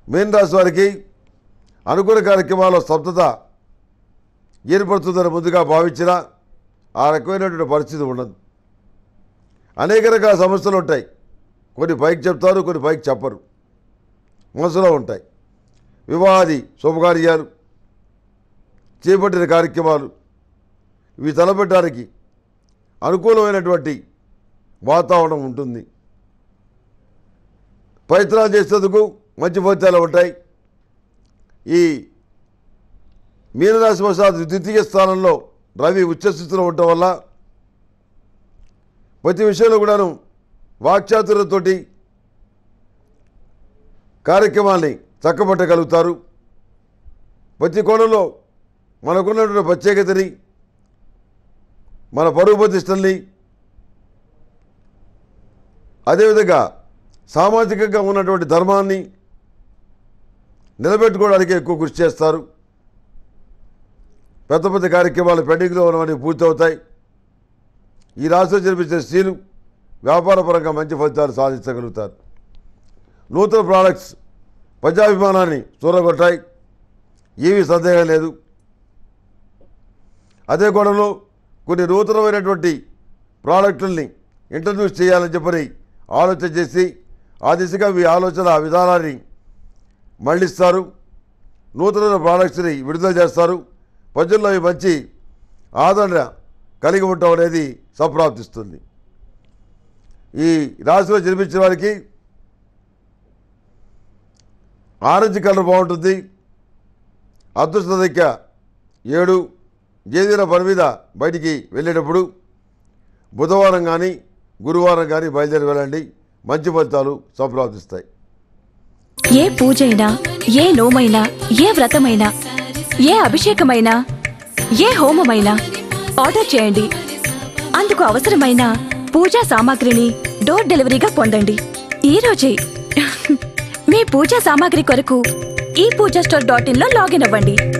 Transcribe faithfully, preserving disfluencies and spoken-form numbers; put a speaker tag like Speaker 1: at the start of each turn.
Speaker 1: మీన రాశి వారికి అనుకూల కార్యక్రమాల్లో స్తబ్దత ఏర్పడుతుందని ముందుగా భావించినా ఆ రకమైనటువంటి పరిస్థితి ఉండదు. అనేక రకాల సమస్యలు ఉంటాయి. కొన్ని పైకి చెప్తారు, కొన్ని పైకి చెప్పరు, మనసులో ఉంటాయి. వివాహాది శుభకార్యాలు, చేపట్టిన కార్యక్రమాలు ఇవి తలపెట్టడానికి అనుకూలమైనటువంటి వాతావరణం ఉంటుంది. ప్రయత్నాలు చేసేందుకు మంచి ఫలితాలు ఉంటాయి. ఈ మీనరాశి వశాత్తు ద్వితీయ స్థానంలో రవి ఉచ్చస్థితిలో ఉండటం వల్ల ప్రతి విషయంలో కూడాను వాక్చాతుర్యంతో కార్యక్రమాన్ని చక్కబట్టగలుగుతారు. ప్రతి కోణంలో మనకున్నటువంటి ప్రత్యేకతని, మన పరువు ప్రతిష్టల్ని, అదేవిధంగా సామాజికంగా ఉన్నటువంటి ధర్మాన్ని నిలబెట్టుకోవడానికి ఎక్కువ కృషి చేస్తారు. పెద్ద పెద్ద కార్యక్రమాలు పెండింగ్లో ఉన్నవన్నీ పూర్తవుతాయి. ఈ రాశిలో జన్మించిన స్త్రీలు వ్యాపారపరంగా మంచి ఫలితాలు సాధించగలుగుతారు. నూతన ప్రోడక్ట్స్ ప్రజాభిమానాన్ని చూరగొట్టాయి, ఏమీ సందేహం లేదు. అదే కోణంలో కొన్ని నూతనమైనటువంటి ప్రోడక్టుల్ని ఇంట్రడ్యూస్ చేయాలని చెప్పని ఆలోచన చేసి ఆ దిశగా మీ ఆలోచన విధానాన్ని మళ్లిస్తారు. నూతన ప్రోడక్ట్స్ని విడుదల చేస్తారు. ప్రజల్లో ఈ మంచి ఆదరణ కలిగి ఉండటం అనేది సంప్రాప్తిస్తుంది. ఈ రాశిలో జన్మించిన వారికి ఆరెంజ్ కలర్ బాగుంటుంది. అదృష్ట సంఖ్య ఏడు. ఏదైనా పని మీద బయటికి వెళ్ళేటప్పుడు బుధవారం కానీ గురువారం కానీ బయలుదేరి వెళ్ళండి. మంచి ఫలితాలు సంప్రాప్తిస్తాయి.
Speaker 2: ఏ పూజైనా, ఏ నోమైనా, ఏ వ్రతమైనా, ఏ అభిషేకమైనా, ఏ హోమమైనా ఆర్డర్ చేయండి. అందుకు అవసరమైన పూజా సామాగ్రిని డోర్ డెలివరీగా పొందండి ఈ రోజే. మీ పూజా సామాగ్రి కొరకు ఈ పూజా స్టోర్ డాట్ ఇన్ లో లాగిన్ అవ్వండి.